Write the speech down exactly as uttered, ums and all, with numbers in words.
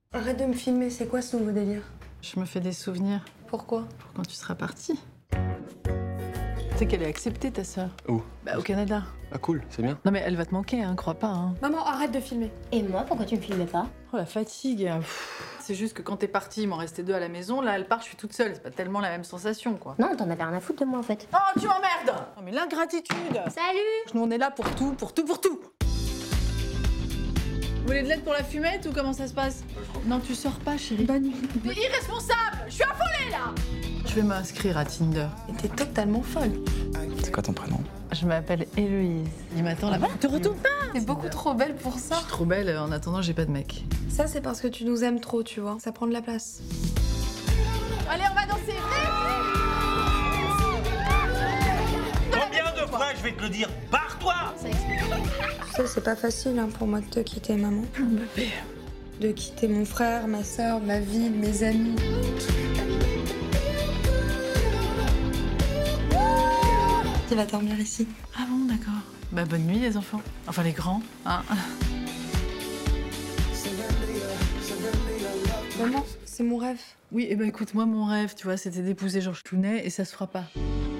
Arrête de me filmer, c'est quoi ce nouveau délire? Je me fais des souvenirs. Pourquoi? Pour quand tu seras partie. Tu sais qu'elle est acceptée, ta sœur. Où? Bah, au Canada. Ah cool, c'est bien. Non mais elle va te manquer, hein, crois pas. Hein. Maman, arrête de filmer. Et moi, pourquoi tu me filmais pas? Oh, la fatigue. Pff, c'est juste que quand t'es partie, il m'en restait deux à la maison. Là, elle part, je suis toute seule. C'est pas tellement la même sensation, quoi. Non, t'en avais rien à foutre de moi en fait. Oh, tu m'emmerdes! Oh, mais l'ingratitude! Salut! Nous, on est là pour tout, pour tout, pour tout! Vous voulez de l'aide pour la fumette ou comment ça se passe? Non, tu sors pas, chérie. Bonne nuit. T'es irresponsable! Je suis affolée, là! Je vais m'inscrire à Tinder. Et t'es totalement folle. C'est quoi ton prénom? Je m'appelle Héloïse. Il m'attend là-bas. Te retourne pas! T'es beaucoup trop belle pour Je ça. suis trop belle, en attendant, j'ai pas de mec. Ça, c'est parce que tu nous aimes trop, tu vois. Ça prend de la place. Allez, on va danser! Combien de fois je vais te le dire? Barre-toi! Tu sais, c'est pas facile hein, pour moi de te quitter, maman. De quitter mon frère, ma soeur, ma vie, mes amis. Tu vas dormir ici. Ah bon, d'accord. Bah, bonne nuit, les enfants. Enfin, les grands, hein. Maman, c'est mon rêve. Oui, et bah écoute, moi, mon rêve, tu vois, c'était d'épouser Georges Clooney et ça se fera pas.